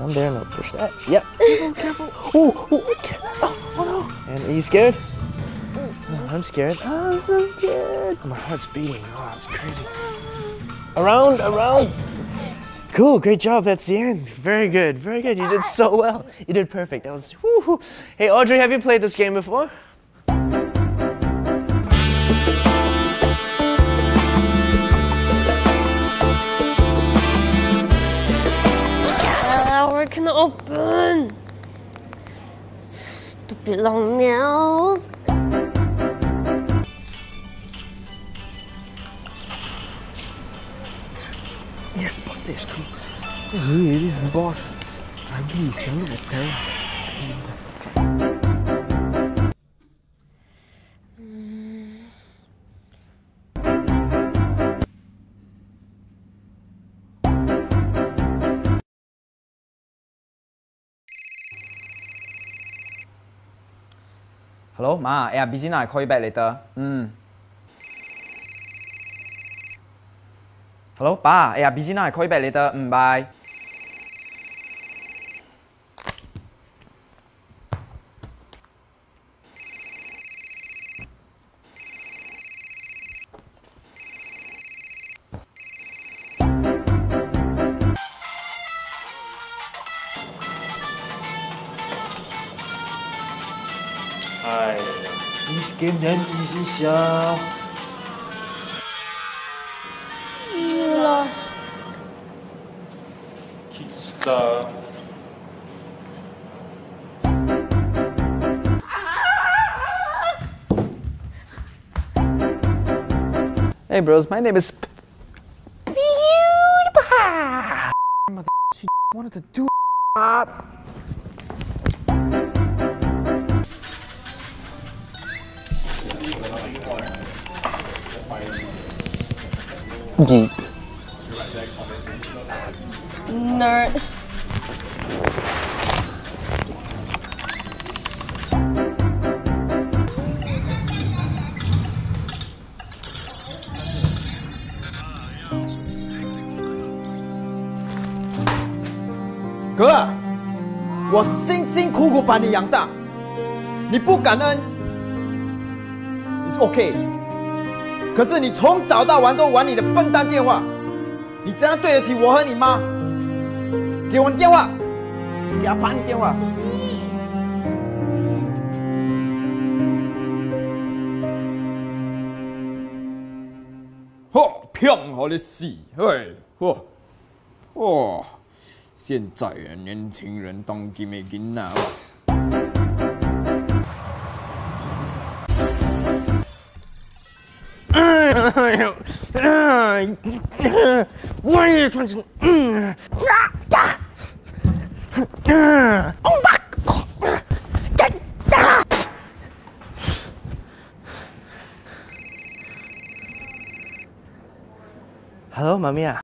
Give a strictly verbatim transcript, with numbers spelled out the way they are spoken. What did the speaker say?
Down there, no, push that. Yep. Careful, careful. Oh, oh, oh, oh no. And are you scared? No, I'm scared. Oh, I'm so scared. My heart's beating. Oh, it's crazy. Around, around. Cool, great job. That's the end. Very good, very good. You did so well. You did perfect. That was. Woo-hoo. Hey, Audrey, have you played this game before? We're gonna open. Stupid long nails. Yes, boss stage, cool. Hey, this boss. Ugly, son of a parents. Hello, Ma. Yeah, busy now. I call you back later. Mm. Hello, Pa. Yeah, busy now. I call you back later. Mm, bye. Hi. This game then easy, sia. You lost. Kid stuff. Hey, bros. My name is PewDiePie. Mother, she wanted to do up. Geek. Nerd. "哥，我辛辛苦苦把你养大，你不感恩，it's OK。可是你从早到晚都玩你的笨蛋电话，你这样对得起我和你妈？给我你电话，给阿爸你电话。嚯，骗好的死，嘿，嚯，哇！现在啊，年轻人当金的囡仔。 哎呦！我也穿成嗯啊呀！嗯，欧巴，呀呀！Hello， 妈咪啊。